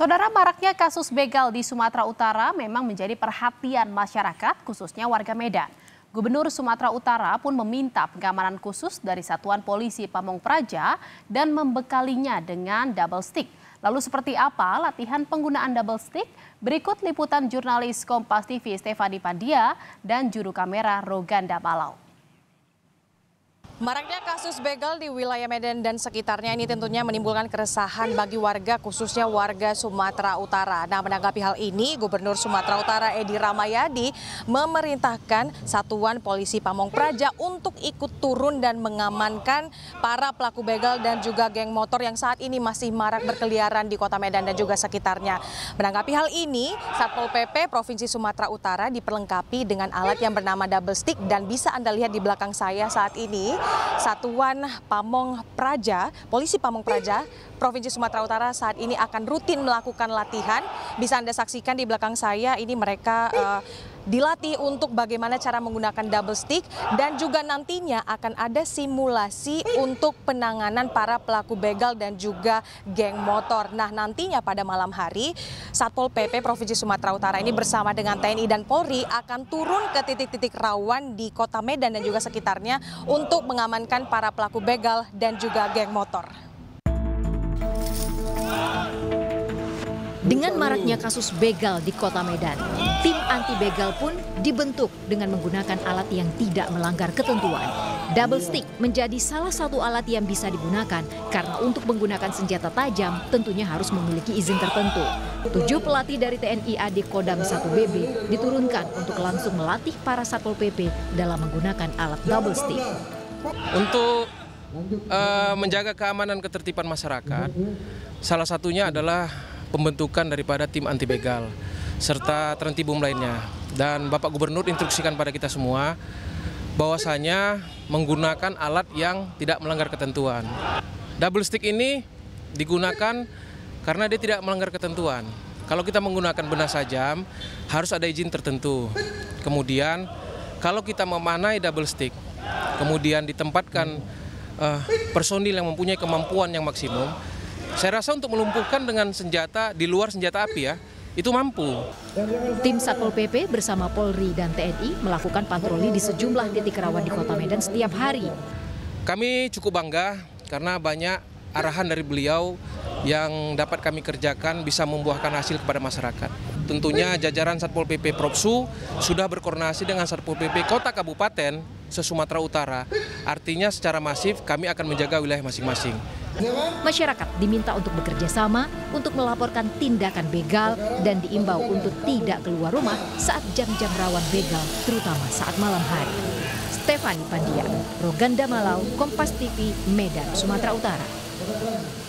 Saudara, maraknya kasus begal di Sumatera Utara memang menjadi perhatian masyarakat, khususnya warga Medan. Gubernur Sumatera Utara pun meminta pengamanan khusus dari Satuan Polisi Pamong Praja dan membekalinya dengan double stick. Lalu seperti apa latihan penggunaan double stick? Berikut liputan jurnalis Kompas TV Stefani Pandia dan juru kamera Roganda Malau. Maraknya kasus begal di wilayah Medan dan sekitarnya ini tentunya menimbulkan keresahan bagi warga, khususnya warga Sumatera Utara. Nah, menanggapi hal ini, Gubernur Sumatera Utara Edi Rahmayadi memerintahkan Satuan Polisi Pamong Praja untuk ikut turun dan mengamankan para pelaku begal dan juga geng motor yang saat ini masih marak berkeliaran di Kota Medan dan juga sekitarnya. Menanggapi hal ini, Satpol PP Provinsi Sumatera Utara diperlengkapi dengan alat yang bernama double stick dan bisa Anda lihat di belakang saya saat ini. Satuan Pamong Praja, Polisi Pamong Praja, Provinsi Sumatera Utara saat ini akan rutin melakukan latihan. Bisa Anda saksikan di belakang saya, ini mereka dilatih untuk bagaimana cara menggunakan double stick dan juga nantinya akan ada simulasi untuk penanganan para pelaku begal dan juga geng motor. Nah, nantinya pada malam hari Satpol PP Provinsi Sumatera Utara ini bersama dengan TNI dan Polri akan turun ke titik-titik rawan di Kota Medan dan juga sekitarnya untuk mengamankan para pelaku begal dan juga geng motor. Dengan maraknya kasus begal di Kota Medan, tim anti begal pun dibentuk dengan menggunakan alat yang tidak melanggar ketentuan. Double stick menjadi salah satu alat yang bisa digunakan karena untuk menggunakan senjata tajam tentunya harus memiliki izin tertentu. 7 pelatih dari TNI AD Kodam 1 BB diturunkan untuk langsung melatih para Satpol PP dalam menggunakan alat double stick. Untuk menjaga keamanan ketertiban masyarakat, salah satunya adalah pembentukan daripada tim anti begal serta terentibum lainnya. Dan Bapak Gubernur instruksikan pada kita semua bahwasanya menggunakan alat yang tidak melanggar ketentuan. Double stick ini digunakan karena dia tidak melanggar ketentuan. Kalau kita menggunakan benda tajam harus ada izin tertentu. Kemudian kalau kita memanai double stick, kemudian ditempatkan personil yang mempunyai kemampuan yang maksimum, saya rasa untuk melumpuhkan dengan senjata di luar senjata api itu mampu. Tim Satpol PP bersama Polri dan TNI melakukan patroli di sejumlah titik rawan di Kota Medan setiap hari. Kami cukup bangga karena banyak arahan dari beliau yang dapat kami kerjakan bisa membuahkan hasil kepada masyarakat. Tentunya jajaran Satpol PP Propsu sudah berkoordinasi dengan Satpol PP Kota Kabupaten se-Sumatera Utara. Artinya secara masif kami akan menjaga wilayah masing-masing. Masyarakat diminta untuk bekerja sama untuk melaporkan tindakan begal dan diimbau untuk tidak keluar rumah saat jam-jam rawan begal, terutama saat malam hari. Stefani Pandia, Roganda Malau, Kompas TV, Medan, Sumatera Utara.